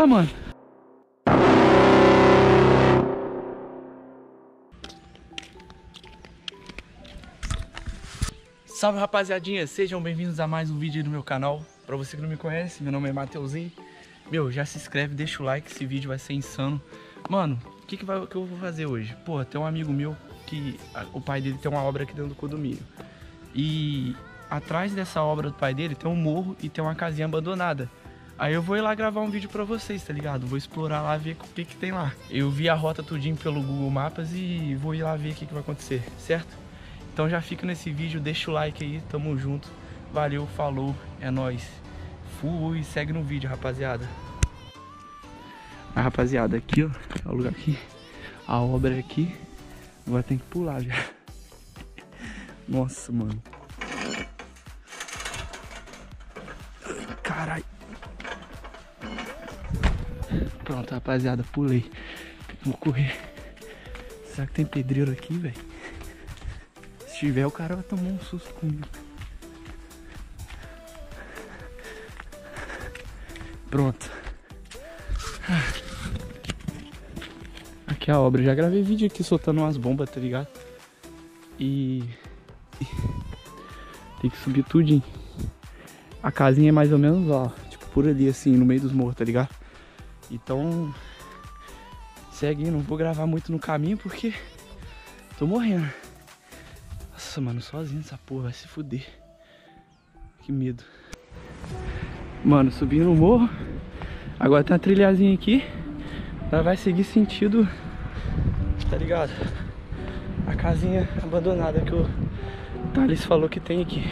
Porra, mano. Salve, rapaziadinha, sejam bem-vindos a mais um vídeo aí do meu canal. Pra você que não me conhece, meu nome é Mateuzinho. Meu, já se inscreve, deixa o like, esse vídeo vai ser insano. Mano, o que eu vou fazer hoje? Pô, tem um amigo meu que o pai dele tem uma obra aqui dentro do condomínio. E atrás dessa obra do pai dele tem um morro e tem uma casinha abandonada. Aí eu vou ir lá gravar um vídeo pra vocês, tá ligado? Vou explorar lá, ver o que tem lá. Eu vi a rota tudinho pelo Google Maps e vou ir lá ver o que vai acontecer, certo? Então já fica nesse vídeo, deixa o like aí, tamo junto. Valeu, falou, é nóis. Fui, segue no vídeo, rapaziada. Rapaziada, aqui ó, é o lugar aqui. A obra é aqui. Agora tem que pular já. Nossa, mano. Caralho. Pronto, rapaziada, pulei. Vou correr. Será que tem pedreiro aqui, velho? Se tiver, o cara vai tomar um susto comigo. Pronto. Aqui é a obra. Já gravei vídeo aqui soltando umas bombas, tá ligado? E tem que subir tudinho. A casinha é mais ou menos, ó, tipo por ali assim, no meio dos morros, tá ligado? Então segue, não vou gravar muito no caminho porque tô morrendo. Nossa, mano, sozinho essa porra, vai se fuder. Que medo. Mano, subindo no morro. Agora tem uma trilhazinha aqui. Ela vai seguir sentido, tá ligado? A casinha abandonada que o Thales falou que tem aqui.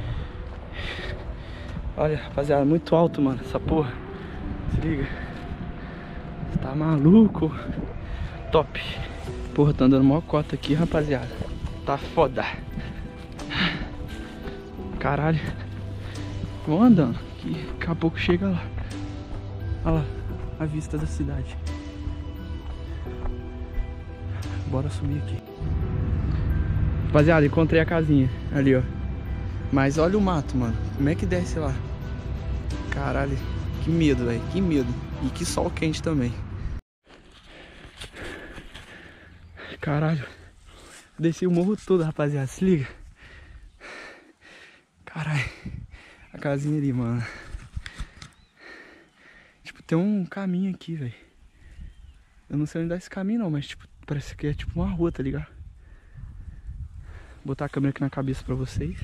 Olha, rapaziada, muito alto, mano, essa porra. Se liga. Você tá maluco? Top. Porra, tá andando mó cota aqui, rapaziada. Tá foda. Caralho. Vamos andando, que daqui a pouco chega lá. Olha lá, a vista da cidade. Bora subir aqui. Rapaziada, encontrei a casinha ali, ó. Mas olha o mato, mano. Como é que desce lá? Caralho, que medo, velho. Que medo. E que sol quente também. Caralho. Desci o morro todo, rapaziada. Se liga. Caralho. A casinha ali, mano. Tipo, tem um caminho aqui, velho. Eu não sei onde dá esse caminho não, mas tipo, parece que é tipo uma rua, tá ligado? Vou botar a câmera aqui na cabeça pra vocês.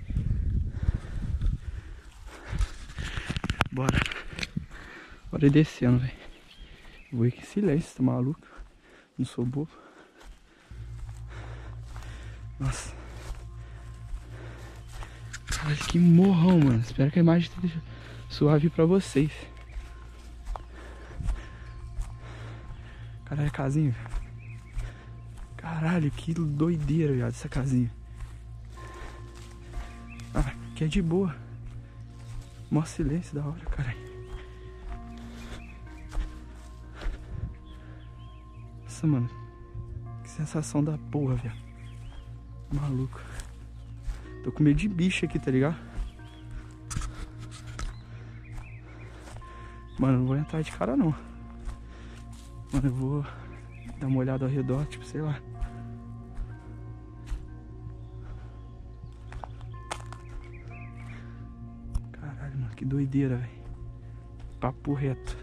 Bora. Bora ir descendo, velho. Vou ir aqui em silêncio, tá maluco? Não sou bobo. Nossa. Caralho, que morrão, mano. Espero que a imagem esteja suave pra vocês. Caralho, casinha. Caralho, que doideira, viado, essa casinha. Ah, aqui é de boa. Mó silêncio da hora, caralho. Nossa, mano. Que sensação da porra, viado. Maluco. Tô com medo de bicho aqui, tá ligado? Mano, não vou entrar de cara não. Mano, eu vou dar uma olhada ao redor, tipo, sei lá. Caralho, mano, que doideira, velho. Papo reto.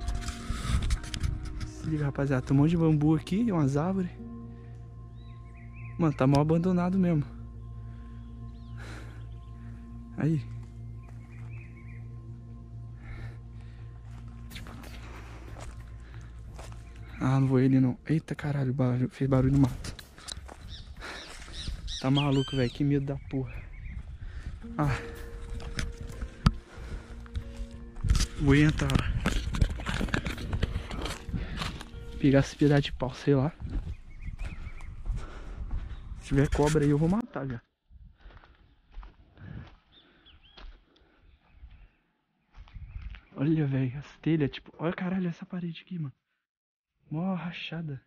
Se liga, rapaziada, tem um monte de bambu aqui, umas árvores. Mano, tá mal abandonado mesmo. Aí. Ah, não vou ele não. Eita caralho, fez barulho no mato. Tá maluco, velho. Que medo da porra. Ah. Vou entrar lá. Pegar esse pedaço de pau, sei lá. Se tiver cobra aí eu vou matar já. Olha, velho, as telhas, tipo... Olha, caralho, essa parede aqui, mano. Mó rachada.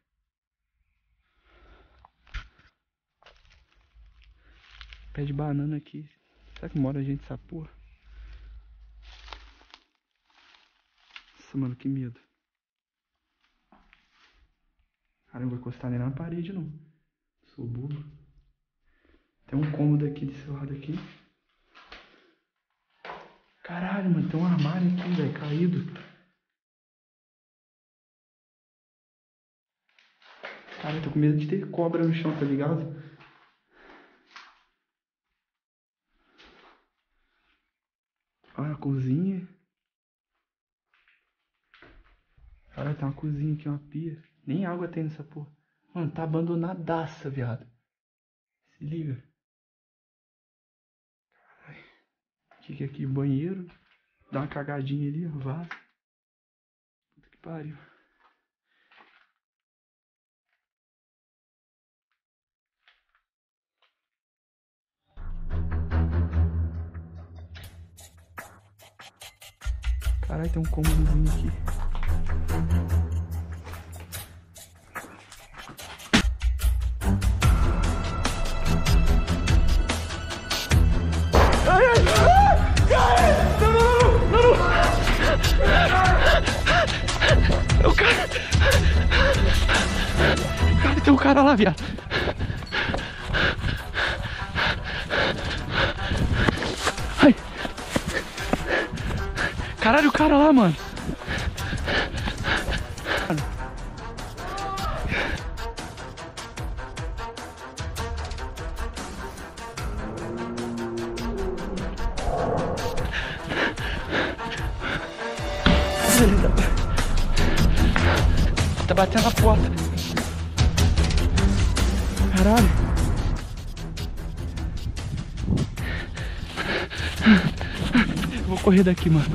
Pé de banana aqui. Será que mora gente essa porra? Nossa, mano, que medo. Cara, não vou encostar nem na parede, não. Sou bobo. Tem um cômodo aqui desse lado aqui. Caralho, mano, tem um armário aqui, velho, caído. Cara, eu tô com medo de ter cobra no chão, tá ligado? Olha a cozinha. Cara, tem uma cozinha aqui, uma pia. Nem água tem nessa porra. Mano, tá abandonadaça, viado. Se liga. Fica aqui, banheiro. Dá uma cagadinha ali, ó, vaza. Puta que pariu. Caralho, tem um cômodozinho aqui. Ai, ai, ai, não. O cara... Cara, tem um cara lá, viado. Ai. Caralho, o cara lá, mano. Tá batendo na porta. Caralho. Eu vou correr daqui, mano.